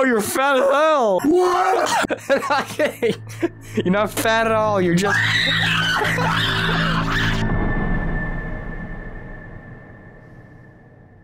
you're fat as hell. What? Okay. You're not fat at all. You're just.